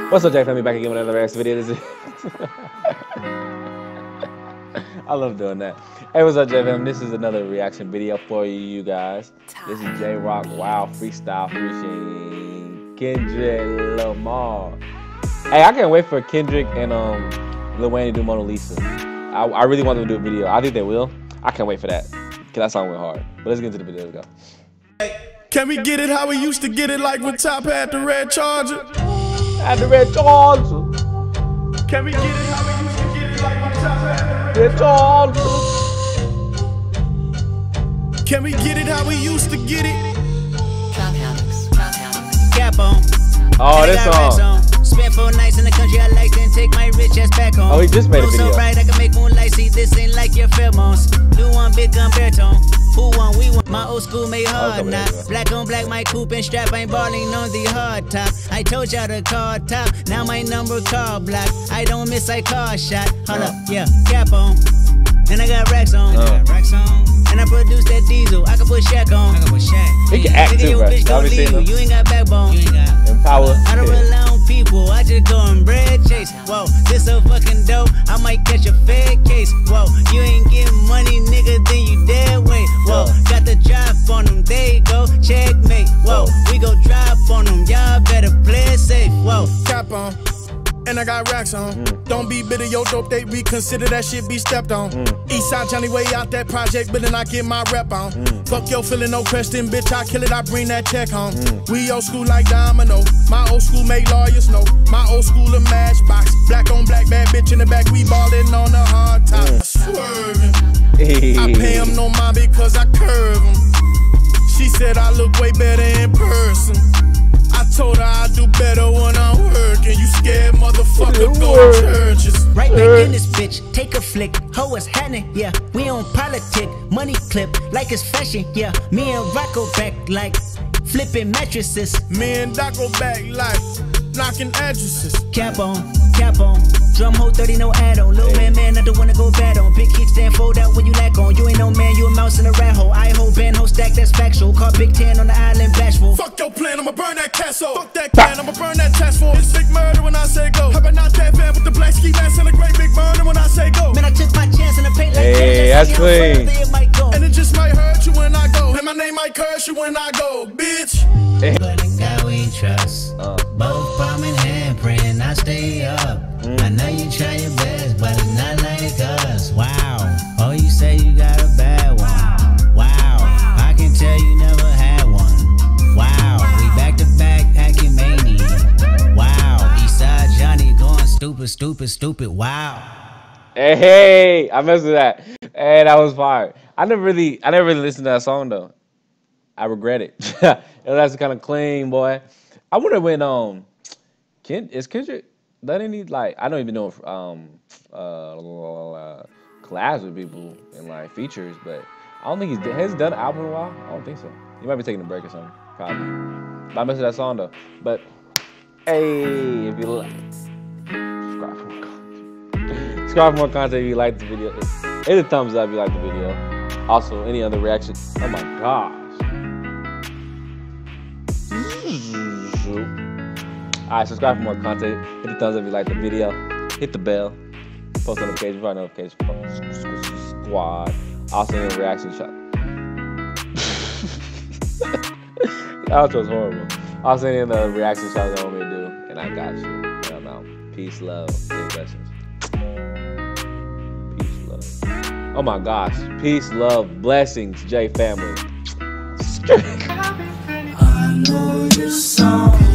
What's up, J family? Back again with another reaction video. This is I love doing that. Hey, what's up, J family? This is another reaction video for you guys. This is J Rock Wow Freestyle featuring Kendrick Lamar. Hey, I can't wait for Kendrick and Lil Wayne to do Mona Lisa. I really want them to do a video. I think they will. I can't wait for that because that song went hard. But let's get into the video. Let's go. Can we get it how we used to get it, like when Top had the red Charger? Had the red Charger. Can we get it how we used to get it, like when Top had the red Charger? Can we get it how we used to get it? Cap on. Oh, this song. Spent 4 nights in the country I like, then take my rich ass back home. Oh, he just made a video. So bright I can make moonlight see. This ain't like your pheromones. Do one big gun baritone. Who won? We won. My old school made hard knock. Black on black, my coupe and strap. Ain't balling on the hard top. I told y'all to call top. Now my number call block. I don't miss, I call shot. Hold up, yeah, cap on. And I got racks on. And I produce that diesel. I can put Shaq on. He can act too, bro. You ain't got backbone. Empower. I don't rely on people. I just go and bread chase. Whoa, this so fucking dope. I might catch a fed case. Whoa, you ain't getting money, nigga, then you dead weight. Whoa, got the drop on them. There you go, checkmate. Whoa, we go drop on them. Y'all better play it safe. Whoa, cap on. And I got racks on. Don't be bitter, yo dope, they reconsider that shit be stepped on. Eastside Johnny way out that project, but then I get my rep on. Fuck yo feeling no question, bitch, I kill it, I bring that check home. We old school like Domino. My old school make lawyers know. My old school a matchbox. Black on black, bad bitch in the back, we ballin' on the hard top. Swerving. I pay him no mind because I curve him. She said I look way better in person. I told her I do better when I'm working. You scared motherfucker, go to churches. Right back in this bitch, take a flick. Ho is happening, yeah. We on politic, money clip like it's fashion, yeah. Me and Rocco back like flipping mattresses. Me and Doc go back like knocking addresses. Cap on, cap on. Drum hole 30, no add-on. Little man, I don't wanna go bad on. Big kickstand, fold out when you lack on. You ain't no man, you a mouse in a rat hole. I hold band, hold stack, that's factual. Call Big 10 on the island, bashful. Fuck your plan, I'ma burn that castle. Fuck that can, I'ma burn that task force. It's big murder when I say go. How about not that fan with the black ski mask and a great big murder when I say go. Man, I took my chance in the paint like hey, that's clean. And it just might hurt you when I go. And my name might curse you when I go, bitch. But in God we trust. Both palm and handprint, I stay up. I know you try your best, but it's not like us. Wow. Oh, you say you got a bad one. Wow. I can tell you never had one. Wow. We back to back, acting mania. Wow. Eastside Johnny going stupid. Wow. Hey, I messed with that. Hey, that was fire. I never really listened to that song though. I regret it. That's kind of clean, boy. I wonder when is Kendrick done any like I don't even know if collabs with people and like features, but I don't think has he done an album in a while. I don't think so. He might be taking a break or something, probably. But I messed with that song though. But hey, if you like, subscribe for more content if you like the video. Hit a thumbs up if you like the video. Also, any other reactions? Oh my gosh. Alright, subscribe for more content. Hit the thumbs up if you like the video. Hit the bell. Post notifications for our notification squad. Also in a reaction shot. That was horrible. Also in the reaction shots I want me to do. And I got you. I don't know. Peace, love, and blessings. Peace, love. Oh my gosh. Peace, love, blessings, J family. I know your song.